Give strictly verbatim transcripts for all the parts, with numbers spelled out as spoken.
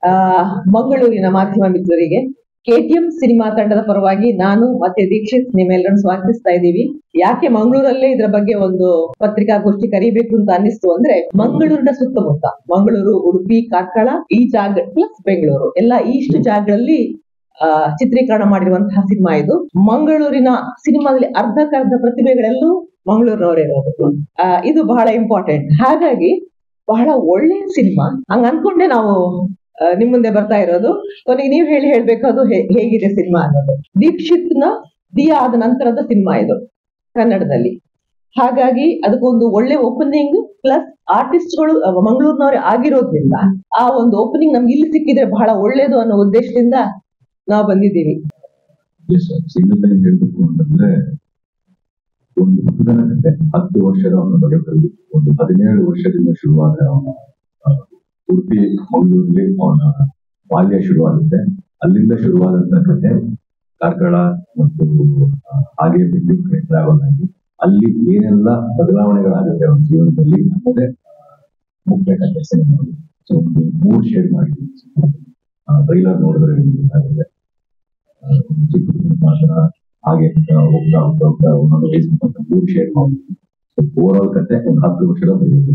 ಆ ಮಂಗಳೂರಿನ ಮಾಧ್ಯಮ ಮಿತ್ರರಿಗೆ ಕೆಟಿಎಂ ಸಿನಿಮಾ ತಂಡದ ಪರವಾಗಿ ನಾನು ಮತ್ತೆ ದೀಕ್ಷಿತ್ ನಿಮ್ಮೆಲ್ಲರನ್ನು ಸ್ವಾಗತಿಸ್ತಾ ಇದ್ದೀವಿ. ಯಾಕೆ ಮಂಗಳೂರಲ್ಲೇ ಇದರ ಬಗ್ಗೆ ಒಂದು ಪತ್ರಿಕಾಗೋಷ್ಠಿ ಕರಿಬೇಕು ಅಂತ ಅನ್ನಿಸ್ತು ಅಂದ್ರೆ, ಮಂಗಳೂರಿನ ಸುತ್ತಮುತ್ತ ಮಂಗಳೂರು, ಉಡುಪಿ, ಕಾರ್ಕಳ ಈ ಜಾಗ ಪ್ಲಸ್ ಬೆಂಗಳೂರು ಎಲ್ಲ ಇಷ್ಟು ಜಾಗಗಳಲ್ಲಿ ಆ ಚಿತ್ರೀಕರಣ ಮಾಡಿರುವಂತಹ ಸಿನಿಮಾ ಇದು. ಮಂಗಳೂರಿನ ಸಿನಿಮಾದಲ್ಲಿ ಅರ್ಧಕ್ಕರ್ಧ ಪ್ರತಿಭೆಗಳೆಲ್ಲೂ ಮಂಗಳೂರಿನವರೇ ಇರೋದು. ಆ ಇದು ಬಹಳ ಇಂಪಾರ್ಟೆಂಟ್. ಹಾಗಾಗಿ ಬಹಳ ಒಳ್ಳೆಯ ಸಿನಿಮಾ ಹಂಗ ಅನ್ಕೊಂಡೆ ನಾವು ನಿಮ್ ಮುಂದೆ ಬರ್ತಾ ಇರೋದು. ಕೊನೆಗೆ ನೀವ್ ಹೇಳಿ ಹೇಳ್ಬೇಕು ಅದು ಹೇಗಿದೆ ಸಿನಿಮಾ ಅನ್ನೋದು. ದೀಕ್ಷಿತ್ ನ ದಿಯಾ ಆದ ನಂತರದ ಸಿನಿಮಾ ಇದು ಕನ್ನಡದಲ್ಲಿ. ಹಾಗಾಗಿ ಅದಕ್ಕೊಂದು ಒಳ್ಳೆ ಓಪನಿಂಗ್ ಪ್ಲಸ್ ಆರ್ಟಿಸ್ಟ್ಗಳು ಮಂಗಳೂರಿನವರೇ ಆಗಿರೋದ್ರಿಂದ ಆ ಒಂದು ಓಪನಿಂಗ್ ನಮ್ಗೆ ಇಲ್ಲಿ ಸಿಕ್ಕಿದ್ರೆ ಬಹಳ ಒಳ್ಳೇದು ಅನ್ನೋ ಉದ್ದೇಶದಿಂದ ನಾವು ಬಂದಿದ್ದೀವಿ. ಸಿಂಗಲ್ ಲೈನ್ ಹೇಳ್ಬೇಕು ಅಂತಂದ್ರೆ, ಒಂದು ಹುಡುಗನ ಕತೆ ಹತ್ತು ವರ್ಷದ ಅವನ ಬಗ್ಗೆ ಬರೆದು ಒಂದು ಹದಿನೇಳು ವರ್ಷದಿಂದ ಶುರುವಾದ ಅವನ ಉಡುಪಿ ಮಂಗಳೂರಲ್ಲಿ ಅವನ ಬಾಲ್ಯ ಶುರುವಾಗುತ್ತೆ. ಅಲ್ಲಿಂದ ಶುರುವಾದಂತ ಕತೆ ಕಾರ್ಕಳ ಮತ್ತು ಹಾಗೆ ಬೆಂಗಳೂರು ಕಡೆ ಟ್ರಾವೆಲ್ ಆಗಿ ಅಲ್ಲಿ ಏನೆಲ್ಲ ಬದಲಾವಣೆಗಳಾಗುತ್ತೆ ಅವನ ಜೀವನದಲ್ಲಿ ಅನ್ನೋದೇ ಮುಖ್ಯ ಕತೆ ಸಿನಿಮಾ. ಸೊ ಒಂದು ಮೂರ್ ಶೇರ್ ಮಾಡಿದ್ವಿ. ಟ್ರೈಲರ್ ನೋಡಿದ್ರೆ ಗೊತ್ತಾಗುತ್ತೆ ಚಿಕ್ಕ ಮಾತ್ರ ಹಾಗೆ ಹೋಗ್ತಾ ಹೋಗ್ತಾ ಹೋಗ್ತಾ ಒಂದೊಂದು ವಯಸ್ಸು ಮೂರು ಶೇರ್ ಮಾಡಿದ್ವಿ. ಸೊ ಓವರ್ ಆಲ್ ಕತೆ ಒಂದು ಹತ್ತು ವರ್ಷದ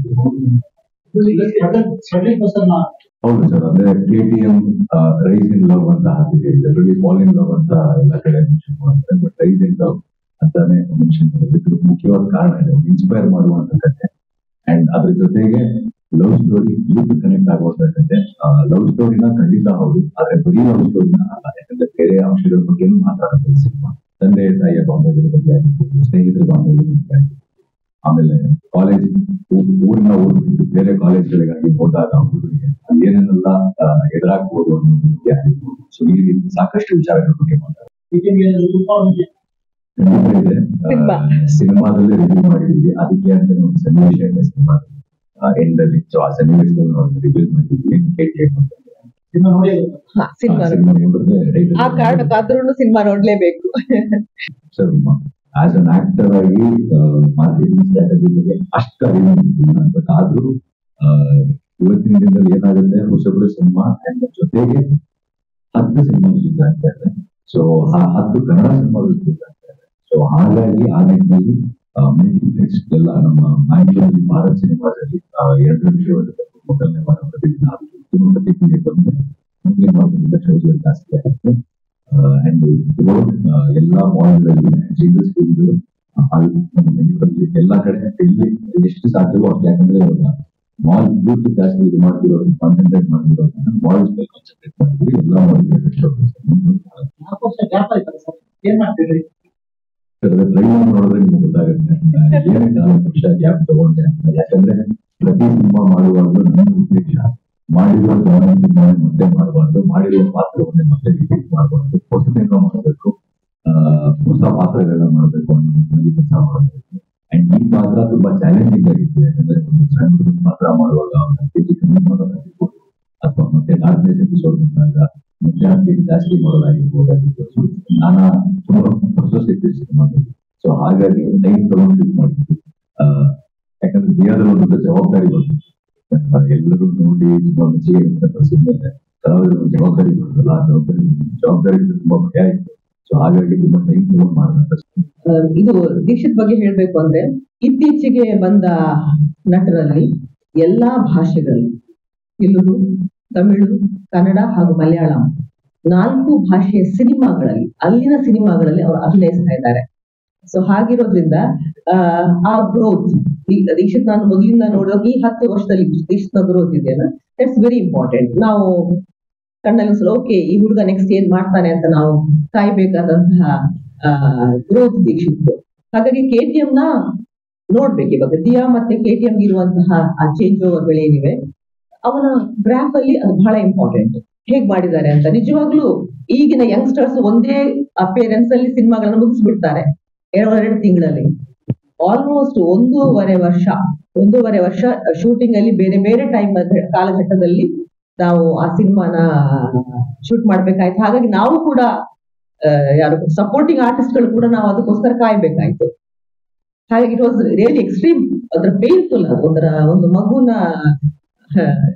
ಹೌದು ಸರ್. ಅಂದ್ರೆ ಕೆಟಿಎಂ ರೈಸ್ ಇನ್ ಲವ್ ಅಂತ ಹಾಕಿದೆ, ಜನರಲಿ ಫಾಲ್ ಇನ್ ಲವ್ ಅಂತ ಎಲ್ಲ ಕಡೆ ಮೆನ್ಷನ್ ಮಾಡ್ತಾರೆ, ಬಟ್ ರೈಸ್ ಇನ್ ಲವ್ ಅಂತಾನೆ ಮೆನ್ಷನ್ ಮಾಡೋದಕ್ಕೆ ಮುಖ್ಯವಾದ ಕಾರಣ ಇದೆ. ಇನ್ಸ್ಪೈರ್ ಮಾಡುವಂತ ಕತೆ ಅಂಡ್ ಅದ್ರ ಜೊತೆಗೆ ಲವ್ ಸ್ಟೋರಿ ಯೂತ್ ಕನೆಕ್ಟ್ ಆಗುವಂತ ಕತೆ. ಲವ್ ಸ್ಟೋರಿನ ಖಂಡಿತ ಹೌದು, ಆದ್ರೆ ಬರೀ ಲವ್ ಸ್ಟೋರಿನ ಅಲ್ಲ. ಯಾಕಂದ್ರೆ ಬೇರೆ ಅಂಶಗಳ ಬಗ್ಗೆ ಮಾತಾಡುತ್ತೆ ಸಿನಿಮಾ. ತಂದೆ ತಾಯಿಯ ಬಾಂಧವ್ಯದ ಬಗ್ಗೆ ಆಗಿರ್ಬೋದು, ಸ್ನೇಹಿತರ ಬಾಂಧವ್ಯದ ಬಗ್ಗೆ ಆಗಿರ್ಬೋದು, ಆಮೇಲೆ ಕಾಲೇಜ್ ಊರಿನ ಊರು ಬಿಟ್ಟು ಬೇರೆ ಕಾಲೇಜ್ಗಳಿಗಾಗಿ ಹೋದಾಗ ಹುಡುಗರಿಗೆ ಅಲ್ಲಿ ಏನೇನೆಲ್ಲ ಎದುರಾಗ್ಬೋದು ಅನ್ನೋದ್ರ ಬಗ್ಗೆ ಆಗಿರ್ಬೋದು. ಸೊ ಈ ರೀತಿ ಸಾಕಷ್ಟು ವಿಚಾರಗಳ ಬಗ್ಗೆ ಮಾತಾಡ್ತೀವಿ. ಸಿನಿಮಾದಲ್ಲಿ ರಿವ್ಯೂ ಮಾಡಿದೀವಿ, ಅದಕ್ಕೆ ಅಂತ ಒಂದು ಸನ್ನಿವೇಶ ಇದೆ ಸಿನಿಮಾ ಎಂಡಲ್ಲಿ. ಸೊ ಆ ಸನ್ನಿವೇಶದಲ್ಲಿ ನಾವು ರಿವ್ಯೂ ಮಾಡಿದ್ವಿ. ಆ ಕಾರಣಕ್ಕಾದ್ರೂ ಸಿನಿಮಾ ನೋಡ್ಲೇಬೇಕು. ಸರ್ ಆಸ್ ಅನ್ ಆಕ್ಟರ್ ಆಗಿ ಮಾರ್ಕೆಟಿಂಗ್ ಸ್ಟ್ರಾಟಜಿ ಬಗ್ಗೆ ಅಷ್ಟು ಅರಿವಿಲ್ಲ, ಬಟ್ ಆದ್ರೂ ಇವತ್ತಿನ ದಿನದಲ್ಲಿ ಏನಾಗುತ್ತೆ, ಹೊಸಬ್ರು ಸಿನಿಮಾ ಜೊತೆಗೆ ಹತ್ತು ಸಿನಿಮಾ ರಿಲೀಸ್ ಆಗ್ತಾ ಇದೆ. ಸೊ ಆ ಹತ್ತು ಕನ್ನಡ ಸಿನಿಮಾ ರಿಲೀಸ್ ಆಗ್ತಾ ಇದೆ. ಸೊ ಹಾಗಾಗಿ ಆ ನಿಟ್ಟಿನಲ್ಲಿ ಮಲ್ಟಿಪ್ಲೆಕ್ಸ್ ಎಲ್ಲ ನಮ್ಮ ಮ್ಯಾಂಗ್ಳೂರಲ್ಲಿ ಭಾರತ್ ಸಿನಿಮಾದಲ್ಲಿ ಎರಡು ನಿಮಿಷ ಮೊದಲನೇ ವಾರ ಪ್ರತಿಕ್ರಿಯೆ ಬಂದ್ರೆ ಮುಂದಿನ ವಾರದಿಂದ ಶೋಗಳು ಜಾಸ್ತಿ ಆಗುತ್ತೆ. ಅಂಡ್ ಎಲ್ಲಾ ಮಾಲ್ಗಳಲ್ಲಿ ಸಿಂಗಲ್ ಸ್ಕ್ರೀನ್ಗಳು ಬೆಂಗಳೂರಲ್ಲಿ ಎಲ್ಲಾ ಕಡೆ ಇಲ್ಲಿ ಎಷ್ಟು ಸಾಧ್ಯವೋ ಅಷ್ಟು. ಯಾಕಂದ್ರೆ ಇವಾಗ ಮಾಲ್ ಯೂತ್ ಜಾಸ್ತಿ ಇದು ಮಾಡ್ತಿರೋದನ್ನ ಕಾನ್ಸಂಟ್ರೇಟ್ ಮಾಡ್ತಿರೋದನ್ನ ಮಾಲ್ಸ್ ಮೇಲೆ ಕಾನ್ಸಂಟ್ರೇಟ್ ಮಾಡ್ತೀವಿ. ಎಲ್ಲಾ ಮಾಲ್ಗಳಲ್ಲಿ ಟ್ರೈಲರ್ ನೋಡಿದ್ರೆ ನಿಮ್ಗೆ ಗೊತ್ತಾಗುತ್ತೆ ಏನಕ್ಕೆ ನಾಲ್ಕು ವರ್ಷ ಗ್ಯಾಪ್ ತಗೊಂಡೆ ಅಂತ. ಯಾಕಂದ್ರೆ ಪ್ರತಿ ಸಿನಿಮಾ ಮಾಡುವಾಗಲೂ ನನ್ನ ಉದ್ದೇಶ ಮಾಡಿರುವ ಜನ ಸಿನಿಮಾ ಮತ್ತೆ ಮಾಡಬಾರ್ದು, ಮಾಡಿರುವ ಪಾತ್ರವನ್ನೇ ಮತ್ತೆ ರಿಪೀಟ್ ಮಾಡಬಾರ್ದು, ಹೊಸದೇನೋ ಮಾಡಬೇಕು, ಹೊಸ ಪಾತ್ರಗಳನ್ನ ಮಾಡಬೇಕು ಅನ್ನೋ ನಿಟ್ಟಿನಲ್ಲಿ ಕೆಲಸ ಮಾಡಬೇಕು. ಅಂಡ್ ಈ ಪಾತ್ರ ತುಂಬಾ ಚಾಲೆಂಜಿಂಗ್ ಆಗಿತ್ತು. ಯಾಕಂದ್ರೆ ಒಂದು ಸಣ್ಣ ಹುಡುಗನ ಪಾತ್ರ ಮಾಡುವಾಗ ಒಂದು ಕೆಜಿ ಕಮ್ಮಿ ಮಾಡೋದಾಗಿರ್ಬೋದು, ಅಥವಾ ಮತ್ತೆ ನಾಲ್ಕನೇ ಎಪಿಸೋಡ್ ಬಂದಾಗ ಮತ್ತೆ ಆ ಕೆಜಿ ಜಾಸ್ತಿ ಮಾಡೋದಾಗಿರ್ಬೋದಾಗಿತ್ತು. ನಾನಾ ತುಂಬಾ ಪ್ರೊಸೆಸ್ ಇತ್ತು ಸಿನಿಮಾದಲ್ಲಿ. ಸೊ ಹಾಗಾಗಿ ಟೈಮ್ ತಗೊಂಡು ಶೂಟ್ ಮಾಡಿದ್ವಿ. ಯಾಕಂದ್ರೆ ದೇಹದಲ್ಲಿ ಒಂದು ದೊಡ್ಡ ಜವಾಬ್ದಾರಿ ಬಂತು. ಎಲ್ಲರೂ ನೋಡಿ ತುಂಬಾ ಮೆಚ್ಚುಗೆ ವ್ಯಕ್ತಪಡಿಸಿದ್ಮೇಲೆ ಕಲಾವಿದರು ಜವಾಬ್ದಾರಿ ಬರುತ್ತಲ್ಲ, ಆ ಜವಾಬ್ದಾರಿ ಜವಾಬ್ದಾರಿ ತುಂಬಾ ಭಯ ಇತ್ತು. ಸೊ ಹಾಗಾಗಿ ತುಂಬಾ ಟೈಮ್ ತಗೊಂಡು ಮಾಡಿದಂತ. ಇದು ದೀಕ್ಷಿತ್ ಬಗ್ಗೆ ಹೇಳ್ಬೇಕು ಅಂದ್ರೆ, ಇತ್ತೀಚೆಗೆ ಬಂದ ನಟರಲ್ಲಿ ಎಲ್ಲಾ ಭಾಷೆಗಳಲ್ಲಿ ತೆಲುಗು, ತಮಿಳು, ಕನ್ನಡ ಹಾಗೂ ಮಲಯಾಳಂ ನಾಲ್ಕು ಭಾಷೆಯ ಸಿನಿಮಾಗಳಲ್ಲಿ ಅಲ್ಲಿನ ಸಿನಿಮಾಗಳಲ್ಲಿ ಅವರು ಅಭಿನಯಿಸ್ತಾ ಇದ್ದಾರೆ. ಸೊ ಹಾಗಿರೋದ್ರಿಂದ ಆ ಗ್ರೋತ್ ದೀಕ್ಷಿತ್ ನಾನು ಮೊದಲಿಂದ ನೋಡೋಕೆ ಈ ಹತ್ತು ವರ್ಷದಲ್ಲಿ ದೀಕ್ಷಿತ್ ನ ಗ್ರೋತ್ ಇದೆಯಲ್ಲ, ದಟ್ಸ್ ವೆರಿ ಇಂಪಾರ್ಟೆಂಟ್. ನಾವು ಕಣ್ಣಲ್ಲಿ ಓಕೆ ಈ ಹುಡುಗ ನೆಕ್ಸ್ಟ್ ಏನ್ ಮಾಡ್ತಾನೆ ಅಂತ ನಾವು ಕಾಯ್ಬೇಕಾದಂತಹ ಗ್ರೋತ್ ದೀಕ್ಷಿತ್. ಹಾಗಾಗಿ ಕೆಟಿಎಂ ನ ನೋಡ್ಬೇಕು. ಇವಾಗ ದಿಯಾ ಮತ್ತೆ ಕೆಟಿಎಂ ಇರುವಂತಹ ಆ ಚೇಂಜ್ ಓವರ್ಗಳೇನಿವೆ ಅವನ ಗ್ರಾಫ್ ಅಲ್ಲಿ ಅದು ಬಹಳ ಇಂಪಾರ್ಟೆಂಟ್. ಹೇಗ್ ಮಾಡಿದ್ದಾರೆ ಅಂತ ನಿಜವಾಗ್ಲೂ ಈಗಿನ ಯಂಗ್ಸ್ಟರ್ಸ್ ಒಂದೇ ಅಪಿಯರೆನ್ಸ್ ಅಲ್ಲಿ ಸಿನಿಮಾಗಳನ್ನ ಮುಗಿಸ್ಬಿಡ್ತಾರೆ ಎರಡು ತಿಂಗಳಲ್ಲಿ. ಆಲ್ಮೋಸ್ಟ್ ಒಂದೂವರೆ ವರ್ಷ ಒಂದೂವರೆ ವರ್ಷ ಶೂಟಿಂಗ್ ಅಲ್ಲಿ ಬೇರೆ ಬೇರೆ ಟೈಮ್ ಕಾಲಘಟ್ಟದಲ್ಲಿ ನಾವು ಆ ಸಿನಿಮಾನ ಶೂಟ್ ಮಾಡ್ಬೇಕಾಯ್ತು. ಹಾಗಾಗಿ ನಾವು ಕೂಡ ಯಾರು ಸಪೋರ್ಟಿಂಗ್ ಆರ್ಟಿಸ್ಟ್ ಗಳು ಕೂಡ ನಾವು ಅದಕ್ಕೋಸ್ಕರ ಕಾಯ್ಬೇಕಾಯ್ತು. ಹಾಗಾಗಿ ಇಟ್ ವಾಸ್ ರಿಯಲಿ ಎಕ್ಸ್ಟ್ರೀಮ್. ಅದ್ರ ಪೇನ್ಫುಲ್. ಅದರ ಒಂದು ಮಗುನ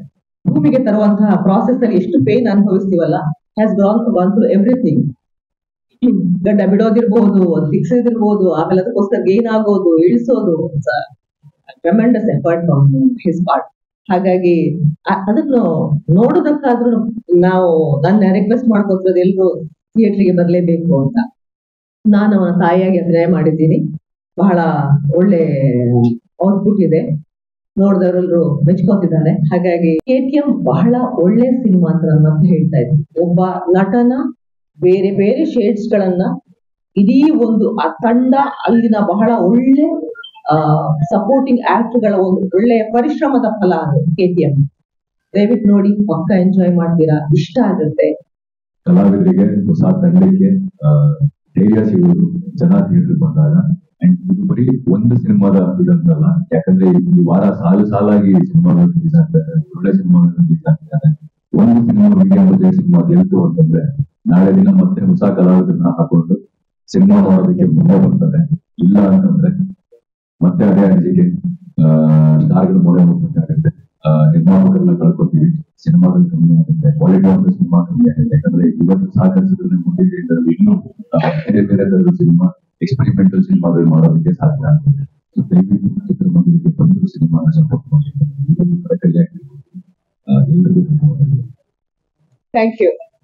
ಭೂಮಿಗೆ ತರುವಂತಹ ಪ್ರಾಸೆಸ್ ಅಲ್ಲಿ ಎಷ್ಟು ಪೇನ್ ಅನುಭವಿಸ್ತೀವಲ್ಲ, has gone gone through everything. ಗಡ್ಡ ಬಿಡೋದಿರ್ಬೋದು, ತಿಕ್ಸೋದಿರ್ಬೋದು, ಆಮೇಲೆ ಅದಕ್ಕೋಸ್ಕರ ಗೇನ್ ಆಗೋದು, ಇಳಿಸೋದು, tremendous effort from his part. ಹಾಗಾಗಿ ಅ- ಅದನ್ನು ನೋಡೋದಕ್ಕಾದ್ರೂ ನಾವು, ನನ್ನ ರಿಕ್ವೆಸ್ಟ್ ಮಾಡ್ಕೊತಿರೋದು ಎಲ್ರು ಥಿಯೇಟ್ರಿಗೆ ಬರಲೇಬೇಕು ಅಂತ. ನಾನು ಅವನ ತಾಯಿಯಾಗಿ ಅಭಿನಯ ಮಾಡಿದ್ದೀನಿ. ಬಹಳ ಒಳ್ಳೆ ಔಟ್ಪುಟ್ ಇದೆ, ನೋಡಿದವರೆಲ್ಲರೂ ಮೆಚ್ಕೋತಿದ್ದಾರೆ. ಹಾಗಾಗಿ ಕೆ ಟಿ ಎಂ ಬಹಳ ಒಳ್ಳೆ ಸಿನಿಮಾ ಅಂತ ನಾನು ಮತ್ತೆ ಹೇಳ್ತಾ ಇದ್ದೀನಿ. ಒಬ್ಬ ನಟನ ಬೇರೆ ಬೇರೆ ಶೇಡ್ಸ್ ಗಳನ್ನ ಇಡೀ ಒಂದು ಆ ತಂಡ, ಅಲ್ಲಿನ ಬಹಳ ಒಳ್ಳೆ ಸಪೋರ್ಟಿಂಗ್ ಆಕ್ಟ್ ಗಳ ಒಂದು ಒಳ್ಳೆಯ ಪರಿಶ್ರಮದ ಫಲ ಅದು ಕೆ ಟಿ ಎಂ. ದಯವಿಟ್ಟು ನೋಡಿ, ಪಕ್ಕ ಎಂಜಾಯ್ ಮಾಡ್ತೀರಾ, ಇಷ್ಟ ಆಗುತ್ತೆ. ಕಲಾವಿದರಿಗೆ, ಹೊಸ ತಂಡಕ್ಕೆ ಆ, ಧೈರ್ಯ ಸಿಗುವುದು ಜನ ಥಿಯೇಟರ್ ಬಂದಾಗ. ಅಂಡ್ ಇದು ಬರೀ ಒಂದು ಸಿನಿಮಾದ ಇದಂತಲ್ಲ, ಯಾಕಂದ್ರೆ ಈ ವಾರ ಸಾಲು ಸಾಲಾಗಿ ಸಿನಿಮಾಗಳು ರಿಲೀಸ್ ಆಗ್ತಾರೆ, ಒಳ್ಳೆ ಸಿನಿಮಾಗಳು ರಿಲೀಸ್ ಆಗ್ತಾರೆ. ಒಂದು ಸಿನಿಮಾ ಮೀಡಿಯಂ ಬಜೆಟ್ ಸಿನಿಮಾ ಗೆಲ್ತು ಅಂತಂದ್ರೆ ನಾಳೆ ದಿನ ಮತ್ತೆ ಹೊಸ ಕಲಾವಿದರನ್ನ ಹಾಕೊಂಡು ಸಿನಿಮಾ ಮಾಡೋದಕ್ಕೆ ಮುಂದೆ ಬರ್ತಾರೆ. ಇಲ್ಲ ಅಂತಂದ್ರೆ ಮತ್ತೆ ಅದೇ ಅಂಜಿಕೆ, ಸ್ಟಾರ್ಗಳು ಮೊರೆ ಹೋಗ್ಬೇಕಾಗುತ್ತೆ, ನಿರ್ಮಾಪಕರನ್ನ ಕಳ್ಕೊತೀವಿ, ಸಿನಿಮಾಗಳು ಕಮ್ಮಿ ಆಗುತ್ತೆ, ಕ್ವಾಲಿಟಿ ಆಫ್ ದ ಸಿನಿಮಾ ಕಮ್ಮಿ ಆಗುತ್ತೆ. ಯಾಕಂದ್ರೆ ಇವತ್ತು ಸಾಕಷ್ಟು ಮುಂದಿನ ಇನ್ನೂ ಆ, ಬೇರೆ ಬೇರೆ ತರದ ಸಿನಿಮಾ, ಎಕ್ಸ್ಪೆರಿಮೆಂಟಲ್ ಸಿನಿಮಾಗಳು ಮಾಡೋದಕ್ಕೆ ಸಾಧ್ಯ ಆಗುತ್ತೆ. ಸೊ ದಯವಿಟ್ಟು ಚಿತ್ರಮಂದಿರಕ್ಕೆ ಬಂದು ಸಿನಿಮಾನ ಸಪೋರ್ಟ್ ಮಾಡಿ. ಇದೊಂದು ಕರೆಕ್ಟ್ ಎಲ್ಲರಿಗೂ ಧನ್ಯವಾದಗಳು. Thank you.